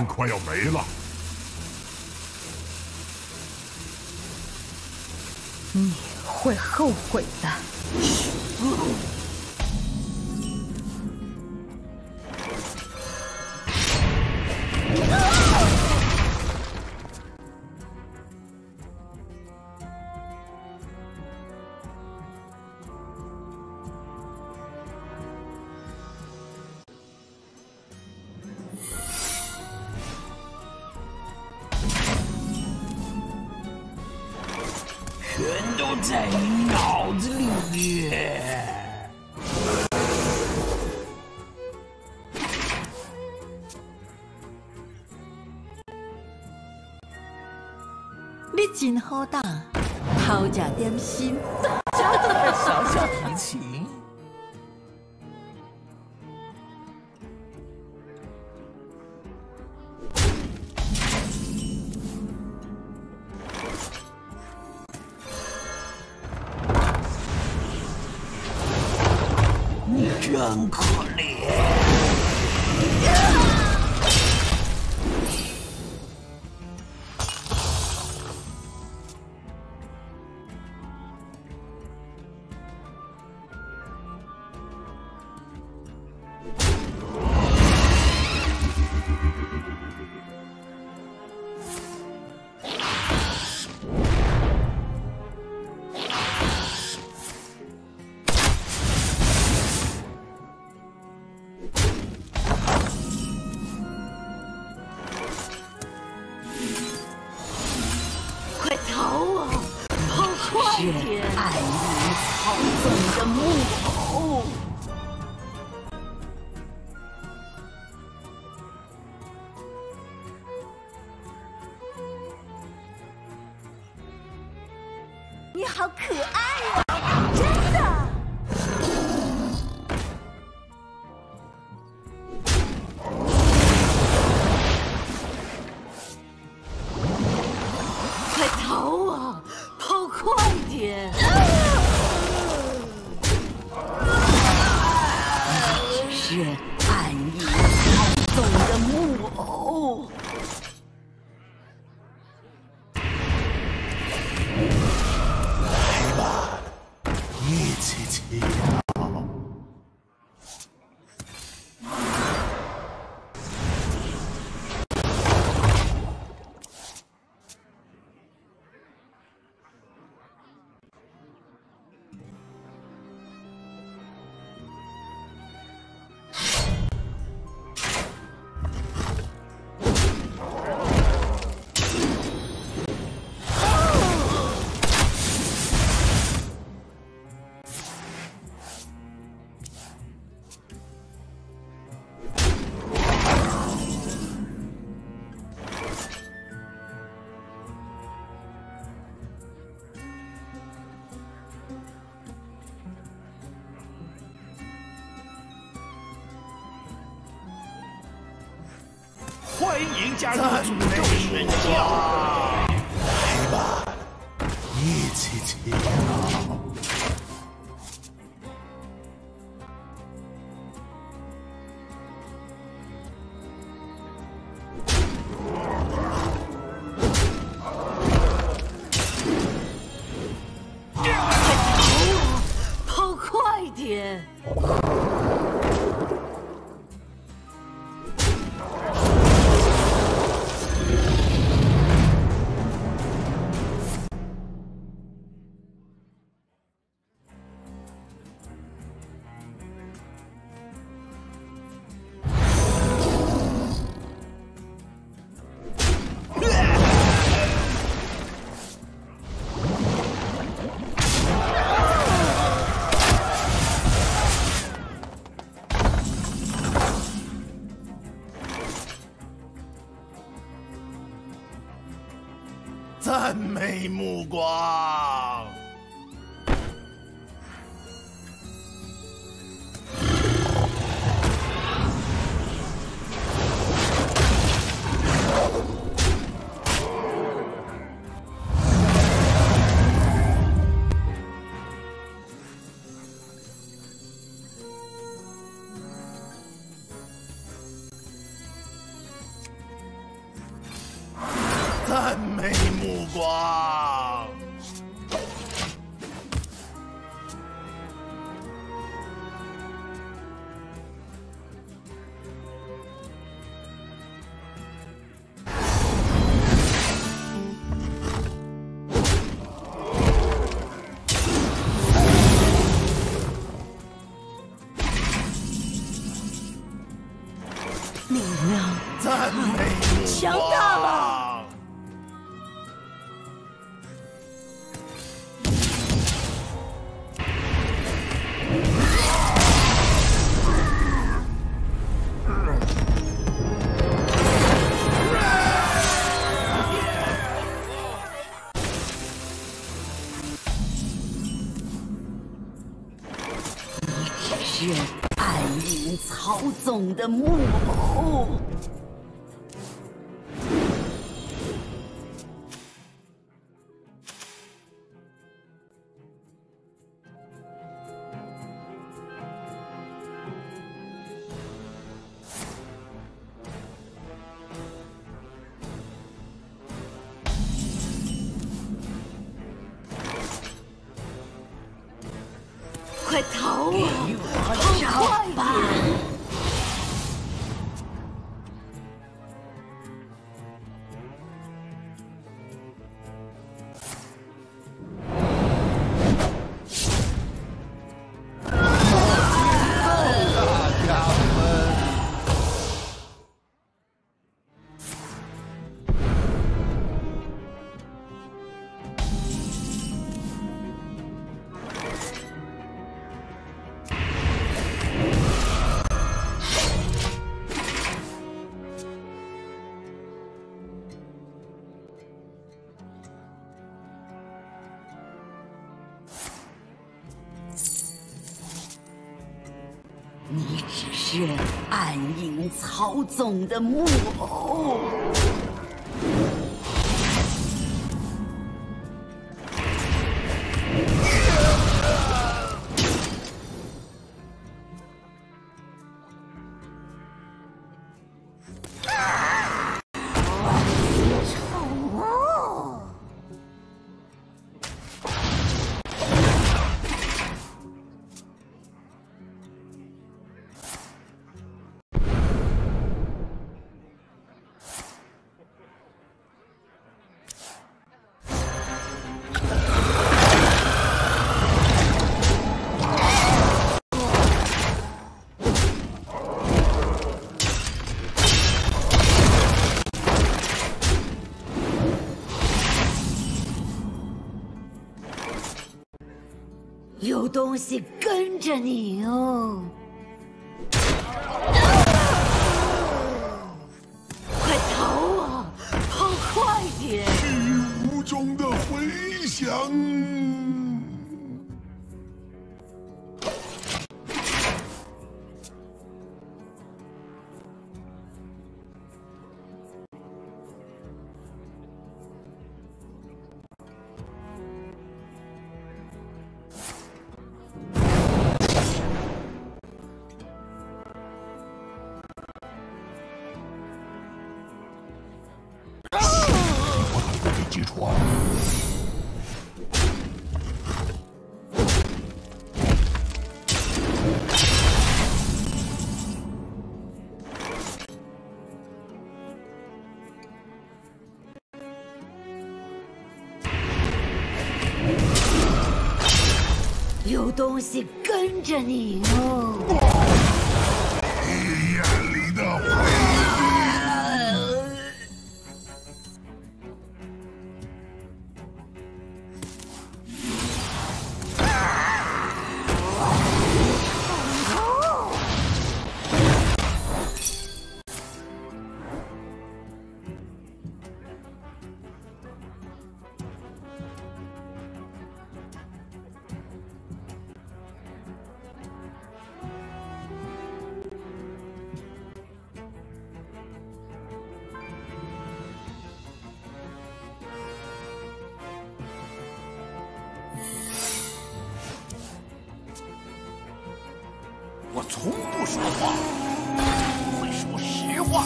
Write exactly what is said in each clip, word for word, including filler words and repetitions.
快要没了。 你会后悔的。 全都在你脑子里面。 你真好打，偷食点心， 家都在小小提琴。你真可怜。 爱如草本的木头。你好可爱呀，真的。快逃啊！跑快点！只是暗影操纵的木偶。 来吧，一起祈祷。 欢迎加入诅咒神教！ 来吧，一起祈祷。 跑快点！ 赞美目光。 赞美你， 强大了！是暗影操纵的木偶。快逃啊！逃快吧！你只是暗影操纵的木偶。有东西跟着你哦！快逃啊！跑快点！ 虚无中的回响。基础啊！ 有东西跟着你哦！ 黑暗里的回忆。我从不说谎，会说实话。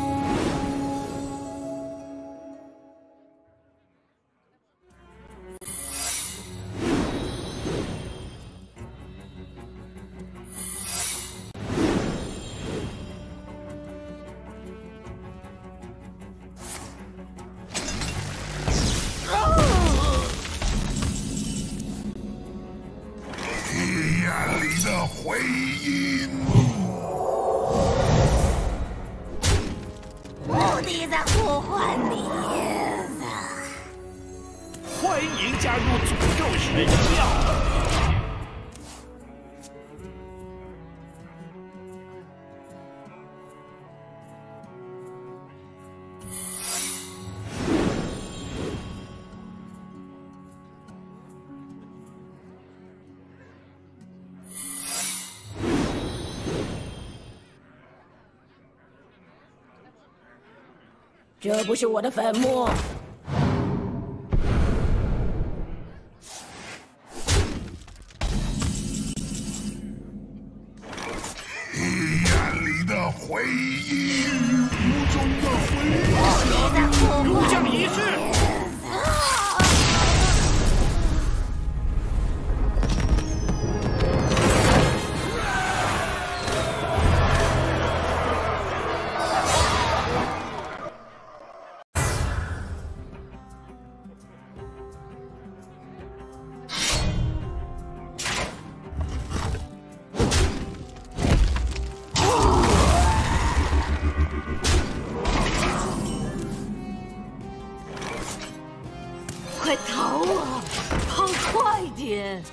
黑暗里的回音。 在呼唤你呢。 欢迎加入诅咒神教。 这不是我的坟墓。 黑暗里的回忆，无中的回响。 入将仪式。 快逃啊！跑快点！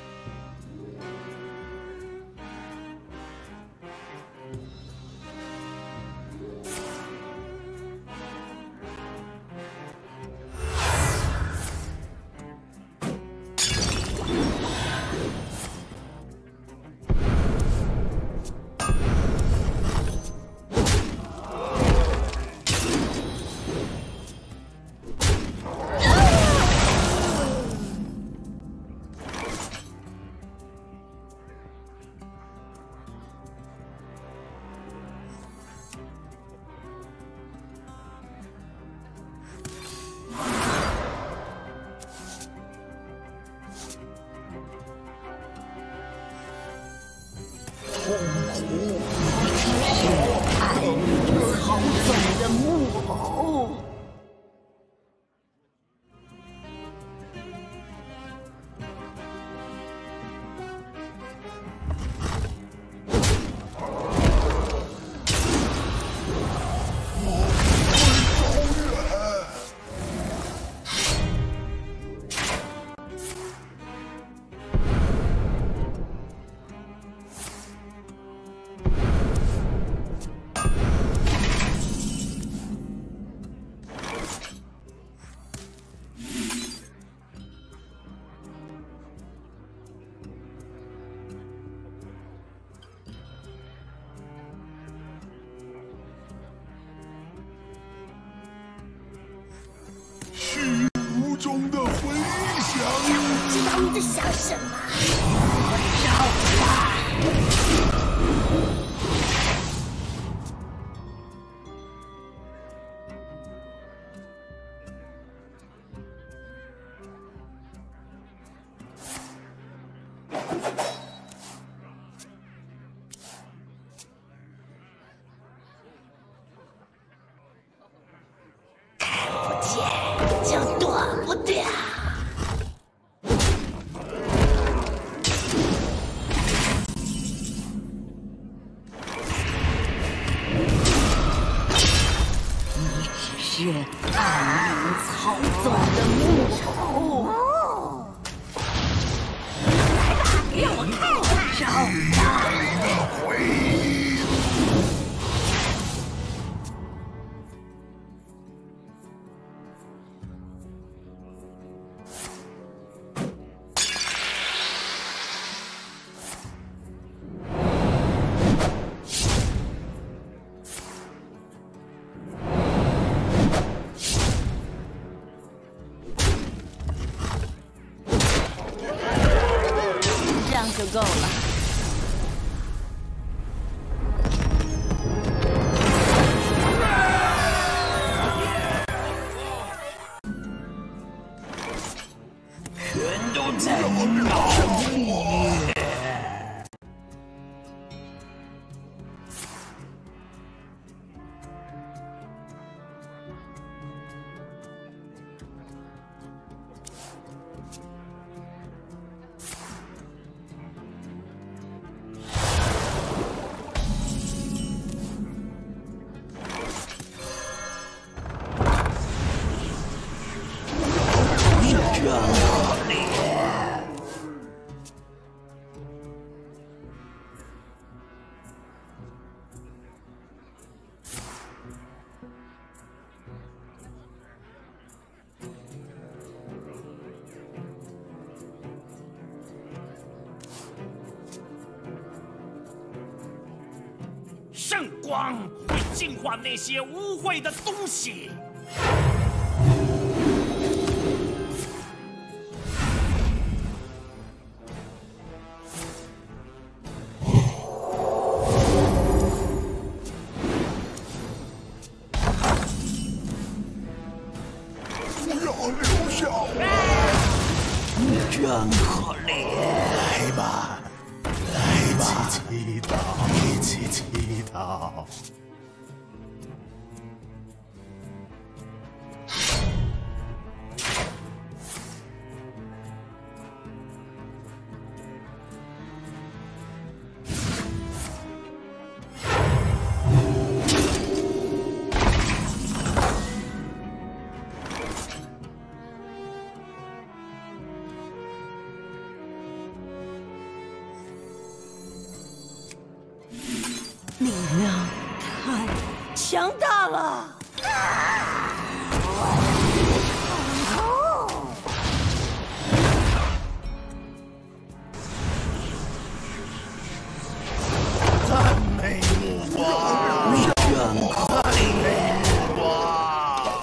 痛苦， 暗影操纵的木偶。 虚无中的回响。 知道你在想什么？就躲不掉。你只是暗影操纵的木偶。来吧，让我看看。找到的回忆。 这样就够了。 全都在你脑子里。 圣光会净化那些污秽的东西。 真可怜！来吧，来吧，祈祷，一起祈祷。 力量太强大了！ 赞美目光，真赞美目光。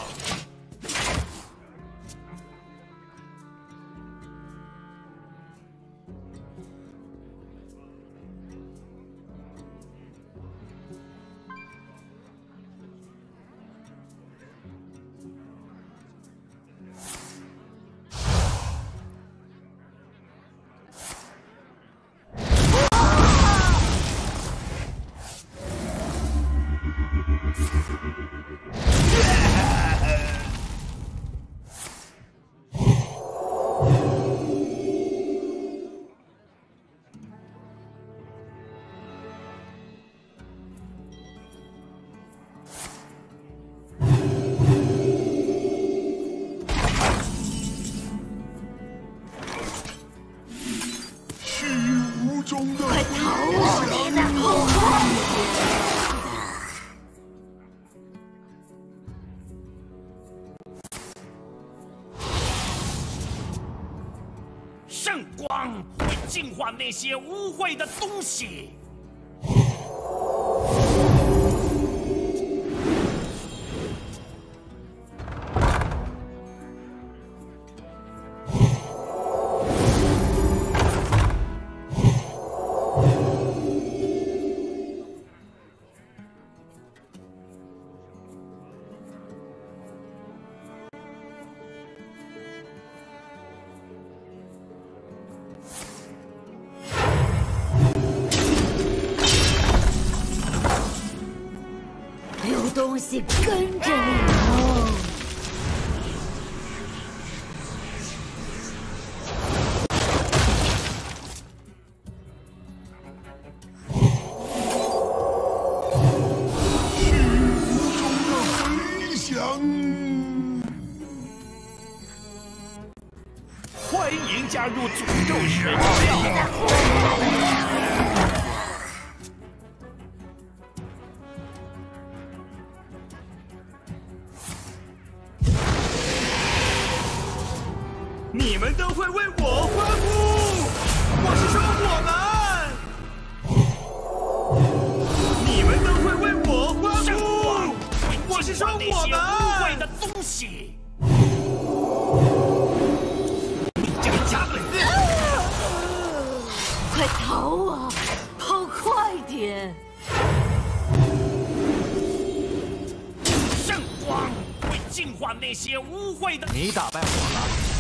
中的快逃啊！你的后患！ 圣光会净化那些污秽的东西。 有东西跟着你哦！ 飞翔。 欢迎加入诅咒神教。你们都会为我欢呼！我是说我们，你们都会为我欢呼！我是说我们，污秽的东西。你这个假本子！ 快逃啊！跑快点！ 圣光会净化那些污秽的。 你打败我了。